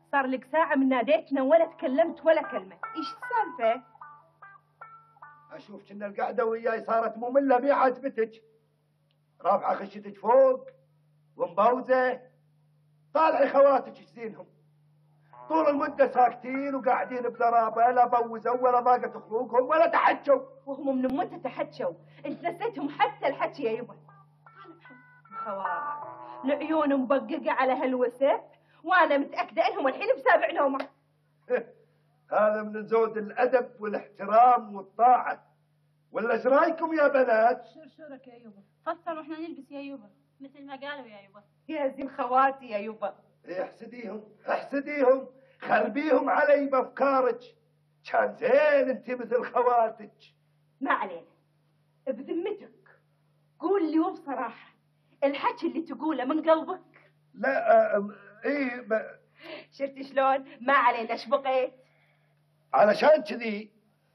صار لك ساعة من ناديتنا ولا تكلمت ولا كلمة، ايش السالفة؟ اشوف ان القعدة وياي صارت مملة ما عجبتك. رافعة خشتك فوق ومبوزة. طالعي خواتك ايش زينهم؟ طول المدة ساكتين وقاعدين بضرابة، لا بوزوا ولا ضاقت خلوقهم ولا تحجوا. وهم من متى تحجوا؟ انت نسيتهم حتى الحكي يا يبا. خوات العيون مبققة على هالوسف، وانا متأكدة انهم الحين بسابع نومه. هذا من زود الادب والاحترام والطاعة. ولا ايش رايكم يا بنات؟ شرشورك يا يبا، فصل واحنا نلبس يا يبا مثل ما قالوا يا يبا. يا زين خواتي يا يبا. احسديهم احسديهم، خربيهم علي بافكارك. كان زين انت مثل خواتك. ما علينا، بذمتك قول لي وبصراحة الحكي اللي تقوله من قلبك؟ لا ايه شفت شلون؟ ما علينا، ايش بقيت؟ علشان كذي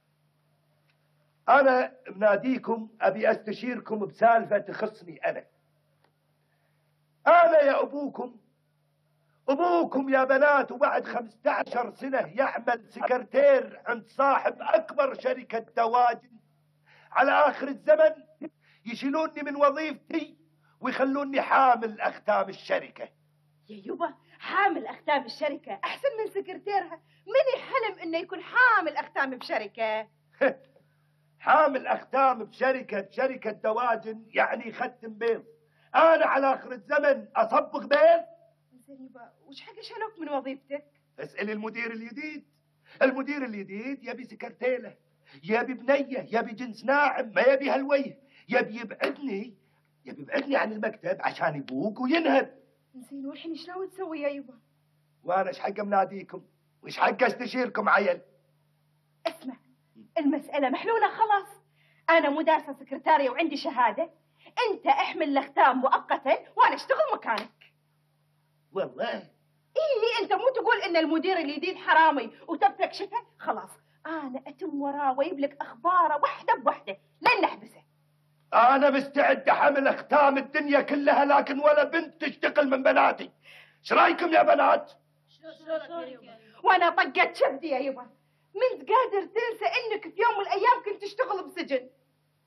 انا بناديكم، ابي استشيركم بسالفة تخصني انا يا ابوكم يا بنات، وبعد 15 سنة يعمل سكرتير عند صاحب اكبر شركة دواجن. على اخر الزمن يشيلوني من وظيفتي ويخلوني حامل اختام الشركة. يا يبا حامل اختام الشركة احسن من سكرتيرها. من يحلم انه يكون حامل اختام بشركة؟ حامل اختام بشركة دواجن يعني يختم بيض. انا على اخر الزمن اصبغ بيض. زين يبا وش حق شالوك من وظيفتك؟ اسأل المدير الجديد يبي سكرتيلة، يبي بنية، يبي جنس ناعم، ما يبي هالويه. يبي يبعدني عن المكتب عشان يبوق وينهب. زين والحين ايش ناوي تسوي يا يبا؟ وانا ايش حق مناديكم وايش حق استشيركم عيل؟ اسمع، المسألة محلولة خلاص. انا مو دارسة سكرتارية وعندي شهادة. انت احمل الاختام مؤقتا وانا اشتغل مكانك. والله ايه انت مو تقول ان المدير الجديد حرامي وتبتك شفه؟ خلاص انا اتم وراه واجيب لك اخباره واحده بوحده لين نحبسه. انا مستعد احمل اختام الدنيا كلها، لكن ولا بنت تشتغل من بناتي. ايش رايكم يا بنات؟ وانا طقت شدي يا يبا. من قادر تنسى انك في يوم من الايام كنت تشتغل بسجن؟